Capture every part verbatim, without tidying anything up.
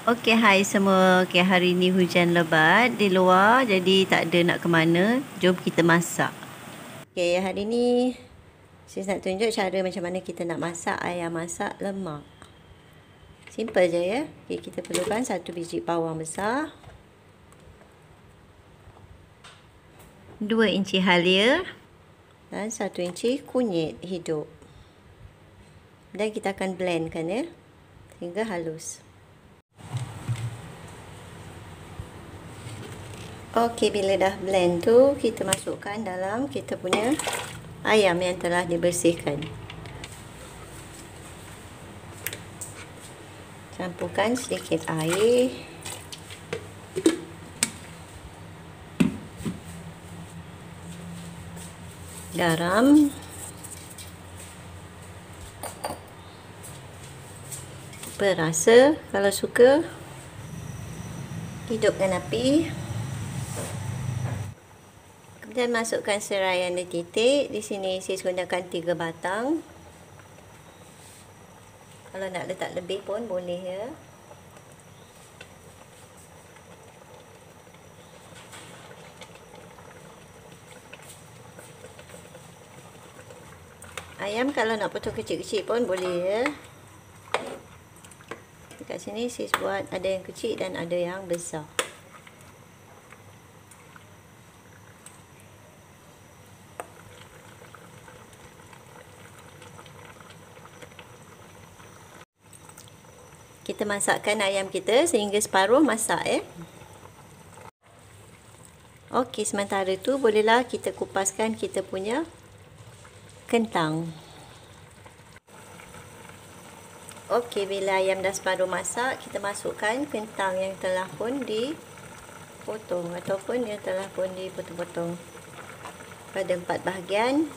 Okey, hai semua. Okey, hari ni hujan lebat di luar, jadi tak ada nak ke mana. Jom kita masak. Okey, hari ni saya nak tunjuk cara macam mana kita nak masak ayam masak lemak. Simple je ya. Okey, kita perlukan satu biji bawang besar, dua inci halia dan satu inci kunyit hidup. Dan kita akan blendkan ya hingga halus. Okey, bila dah blend tu, kita masukkan dalam kita punya ayam yang telah dibersihkan. Campurkan sedikit air. Garam. Perasa kalau suka. Hidupkan api. Dan masukkan serai yang dititik. Di sini saya gunakan tiga batang. Kalau nak letak lebih pun boleh ya. Ayam kalau nak potong kecil-kecil pun boleh ya. Dekat sini saya buat ada yang kecil dan ada yang besar. Kita masakkan ayam kita sehingga separuh masak ya. Okey, sementara tu bolehlah kita kupaskan kita punya kentang. Okey, bila ayam dah separuh masak, kita masukkan kentang yang telah pun dipotong ataupun yang telah pun dipotong-potong pada empat bahagian.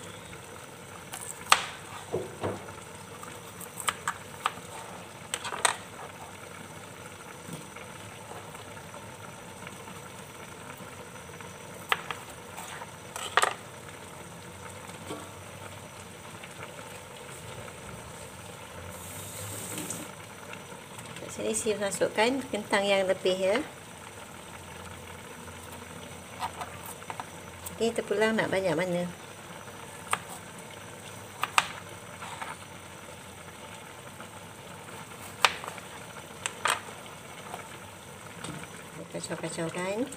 Sini saya masukkan kentang yang lebih ya. Ini terpulang nak banyak mana. Kacau-kacaukan.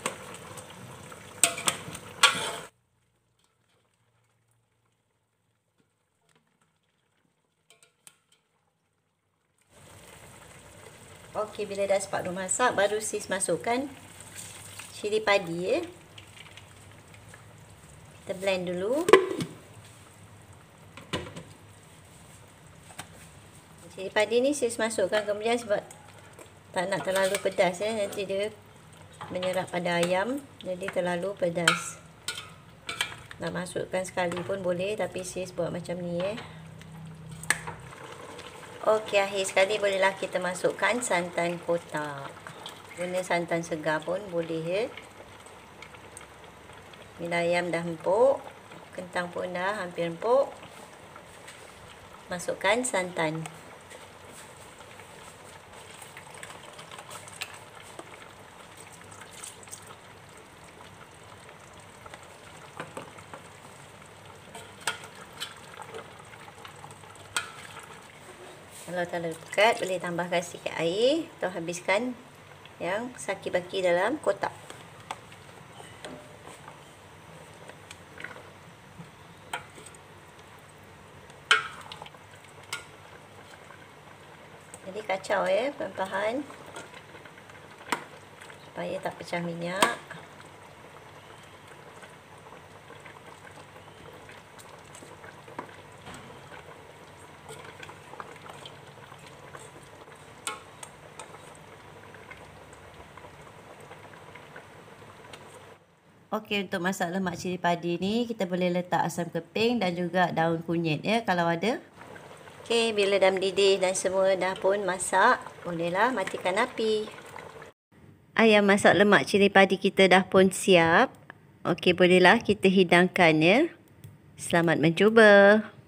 Okey, bila dah separuh masak, baru sis masukkan cili padi ya. Kita blend dulu. Cili padi ni sis masukkan kemudian sebab tak nak terlalu pedas ya, nanti dia menyerap pada ayam, jadi terlalu pedas. Nak masukkan sekali pun boleh, tapi sis buat macam ni ya. Okey, akhir sekali bolehlah kita masukkan santan kotak. Guna santan segar pun boleh ya. Bila ayam dah empuk, kentang pun dah hampir empuk, masukkan santan. Kalau terlalu dekat, boleh tambahkan sedikit air atau habiskan yang saki-baki dalam kotak. Jadi kacau ya, perlahan supaya tak pecah minyak. Okey, untuk masak lemak cili padi ni kita boleh letak asam keping dan juga daun kunyit ya kalau ada. Okey, bila dah mendidih dan semua dah pun masak, bolehlah matikan api. Ayam masak lemak cili padi kita dah pun siap. Okey, bolehlah kita hidangkan ya. Selamat mencuba.